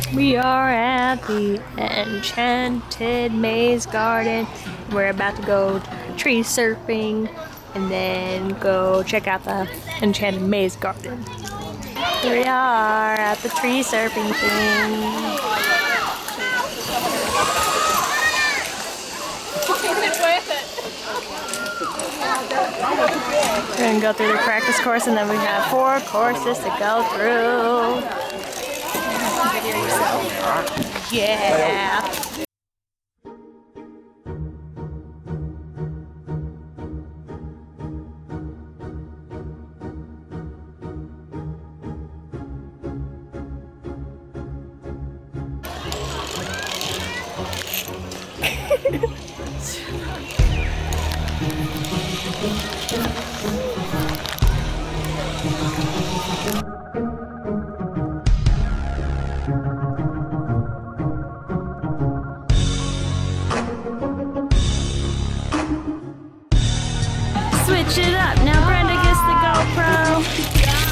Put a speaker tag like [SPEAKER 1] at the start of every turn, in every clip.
[SPEAKER 1] We are at the Enchanted Maze Garden. We're about to go tree surfing and then go check out the Enchanted Maze Garden. Here we are at the tree surfing thing. We're gonna go through the practice course and then we have 4 courses to go through. Video yourself. Yeah. Switch it up. Now Brenda gets the GoPro.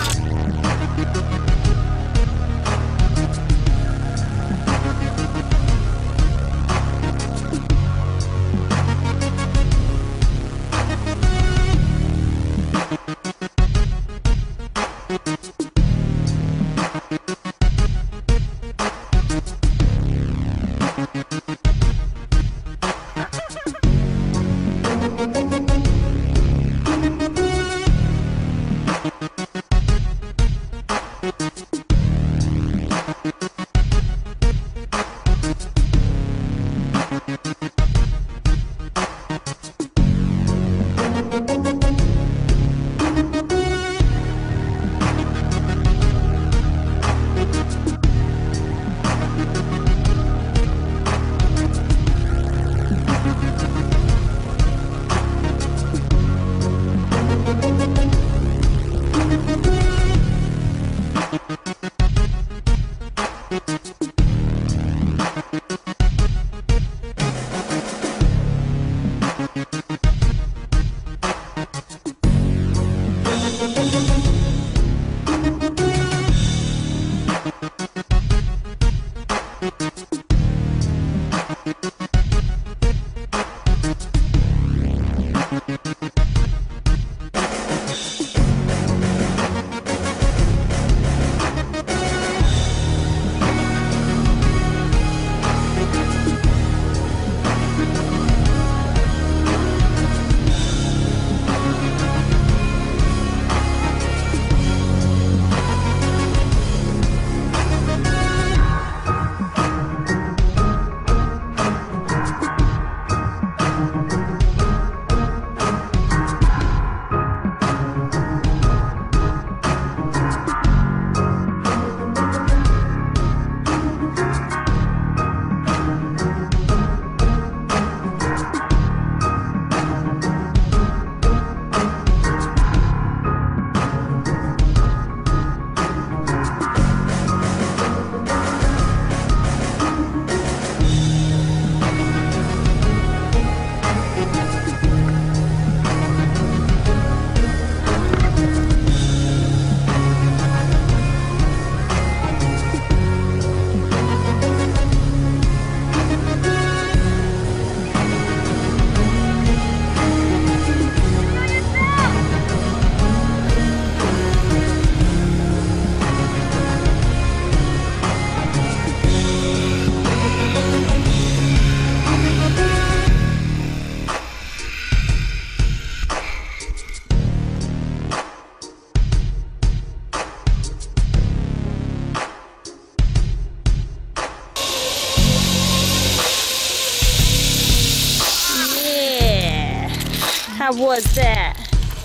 [SPEAKER 1] How was that?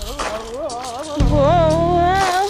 [SPEAKER 1] Whoa.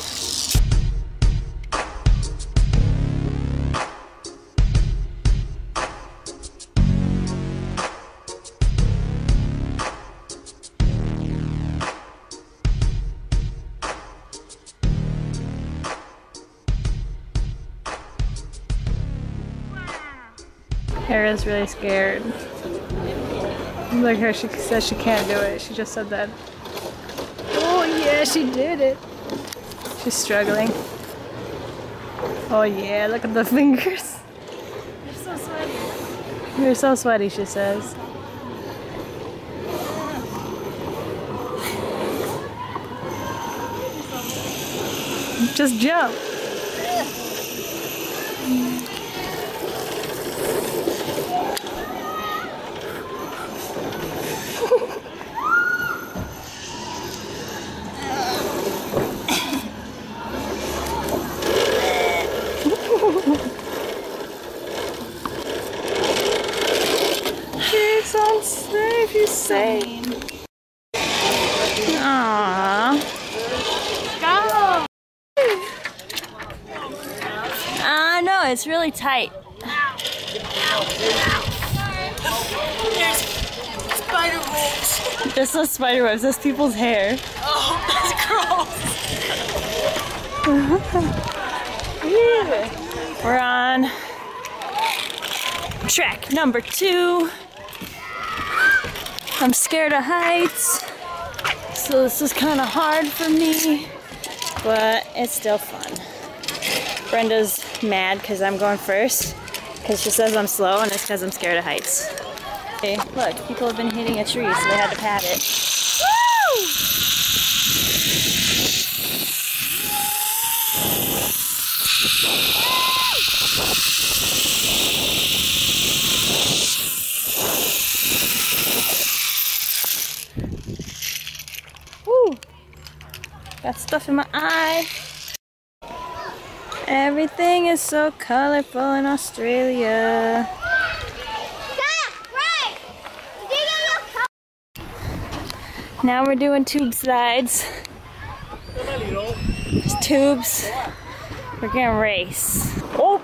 [SPEAKER 1] Hera's really scared. Look her, she says she can't do it. She just said that. Oh yeah, she did it. She's struggling. Oh yeah, look at the fingers. You're so sweaty, she says. Just jump. It's unsafe, you say. Aww. Go! No, it's really tight.
[SPEAKER 2] There's spider webs.
[SPEAKER 1] There's no spider webs, that's people's hair.
[SPEAKER 2] Oh, that's gross.
[SPEAKER 1] We're on track number 2. I'm scared of heights, so this is kind of hard for me, but it's still fun. Brenda's mad because I'm going first, because she says I'm slow, and it's because I'm scared of heights. Okay, look, people have been hitting a tree, so they had to pat it. Woo! Woo! Got stuff in my eye. Everything is so colorful in Australia. Now we're doing tube slides. There's tubes. We're gonna race. Oh!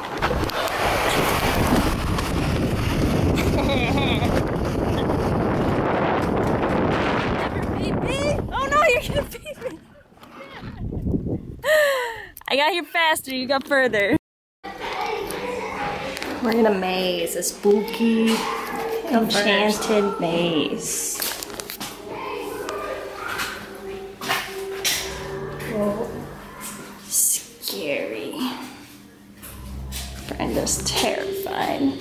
[SPEAKER 1] Oh no, you're gonna beat me! I got here faster, you got further. We're in a maze, a spooky, enchanted maze. Whoa. Scary. Brenda's terrified.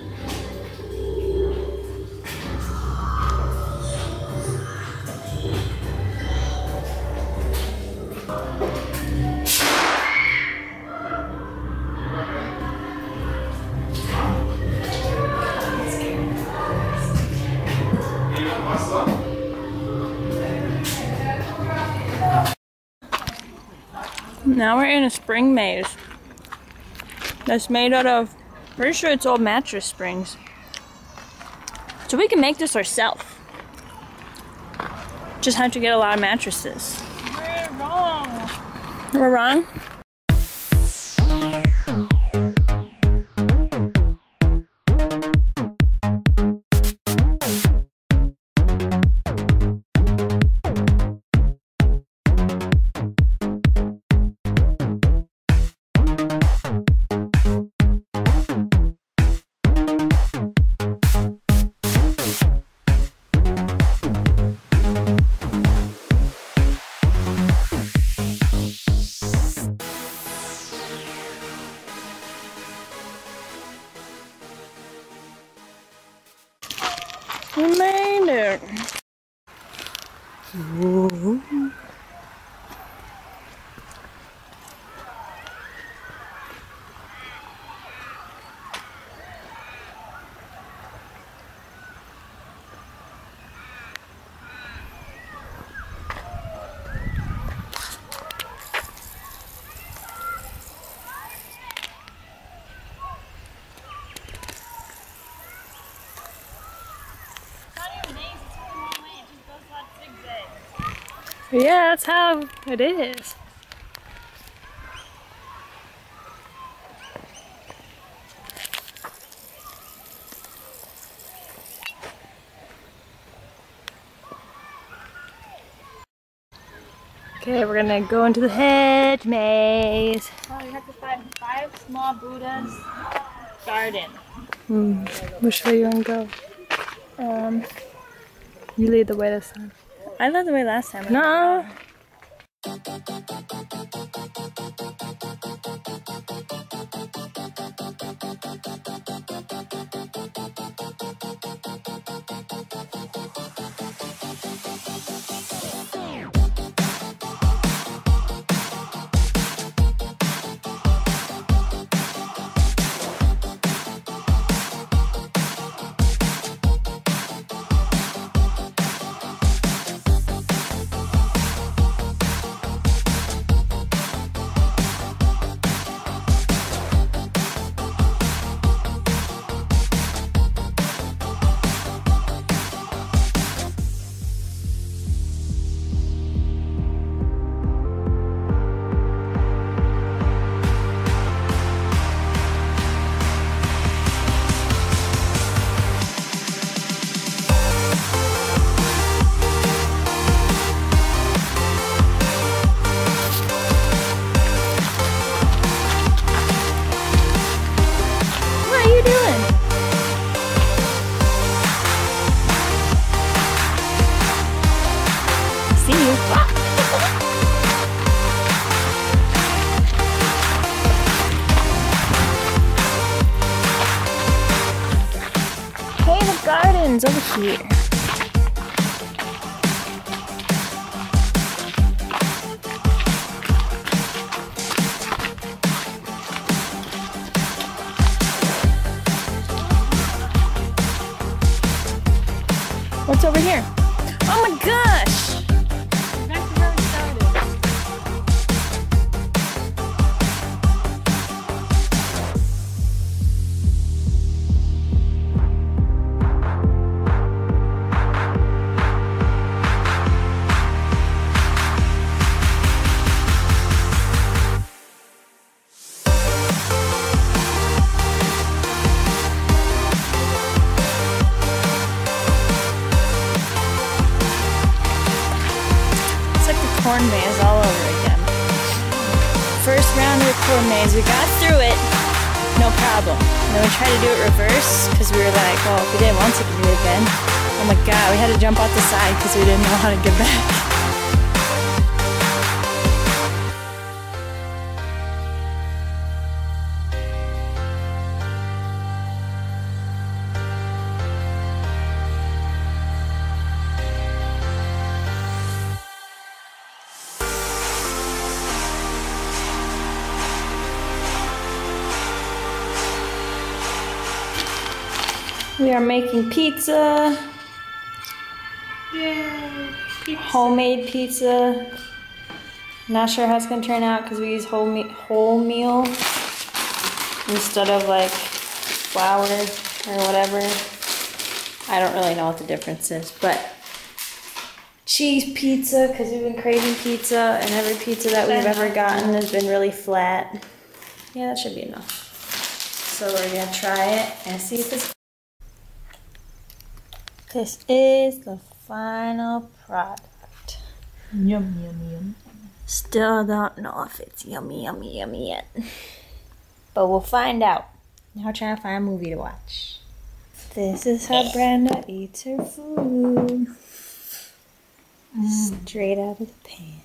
[SPEAKER 1] Now we're in a spring maze that's made out of, pretty sure it's old mattress springs. So we can make this ourselves. Just have to get a lot of mattresses.
[SPEAKER 2] We're wrong.
[SPEAKER 1] We're wrong? We made it. Whoa. Yeah, that's how it is. Okay, we're gonna go into the hedge maze.
[SPEAKER 2] Oh, you have to find 5 small Buddhas garden.
[SPEAKER 1] Which way you wanna go? You lead the way this time.
[SPEAKER 2] I led the way last time.
[SPEAKER 1] No. decorations over here. What's over here? Oh my gosh!
[SPEAKER 2] Back to where we started.
[SPEAKER 1] Corn maze all over again. First round of the corn maze, we got through it, no problem. Then we tried to do it reverse because we were like, well, if we didn't want to do it again. Oh my god, we had to jump out the side because we didn't know how to get back. We are making pizza.
[SPEAKER 2] Yay! Pizza.
[SPEAKER 1] Homemade pizza. Not sure how it's gonna turn out because we use whole meal instead of like flour or whatever. I don't really know what the difference is, but cheese pizza because we've been craving pizza, and every pizza that we've ever gotten has been really flat. Yeah, that should be enough. So we're gonna try it and see if it's. This is the final product.
[SPEAKER 2] Yum, yum, yum.
[SPEAKER 1] Still don't know if it's yummy, yummy, yummy yet. But we'll find out. Now we're trying to find a movie to watch. This is how Brenda eats her food. Straight out of the pan.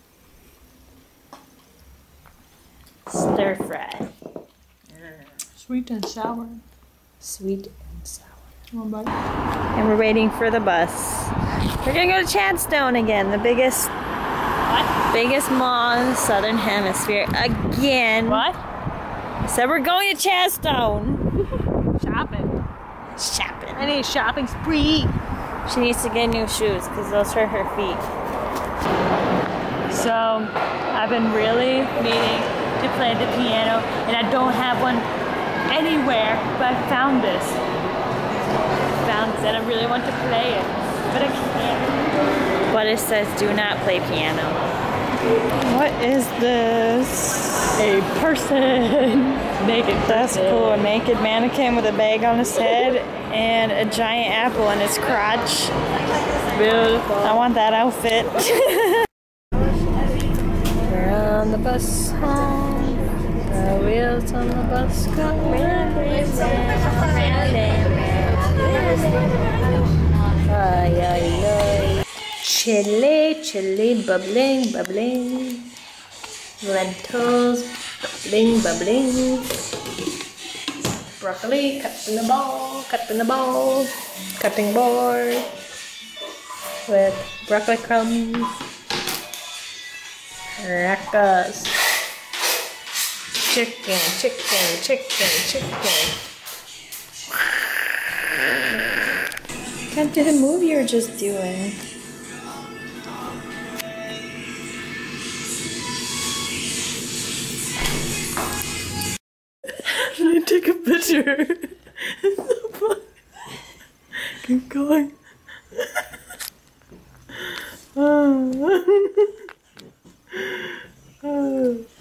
[SPEAKER 1] Stir fry.
[SPEAKER 2] Sweet and sour.
[SPEAKER 1] Sweet and sour.
[SPEAKER 2] Come on, buddy.
[SPEAKER 1] And we're waiting for the bus. We're gonna go to Chadstone again, the biggest mall in the southern hemisphere again.
[SPEAKER 2] What?
[SPEAKER 1] So we're going to Chadstone.
[SPEAKER 2] Shopping.
[SPEAKER 1] Shopping.
[SPEAKER 2] I need a shopping spree.
[SPEAKER 1] She needs to get new shoes because those hurt her feet.
[SPEAKER 2] So, I've been really meaning to play the piano, and I don't have one anywhere, but I found this. And I really want to play it, but I can't.
[SPEAKER 1] But it says do not play piano.
[SPEAKER 2] What is this? A person. Naked person.
[SPEAKER 1] That's cool. A naked mannequin with a bag on his head and a giant apple in his crotch.
[SPEAKER 2] Beautiful.
[SPEAKER 1] I want that outfit. We're on the bus home. The wheels on the bus go round and round and ay, ay, ay. Chili, chili, bubbling, bubbling. Lentils, bubbling, bubbling. Broccoli, cut in the ball, cutting board. With broccoli crumbs. Rackas. Chicken, chicken, chicken, chicken. Can't do the move you were just doing.
[SPEAKER 2] Let me take a picture. Keep going. Oh.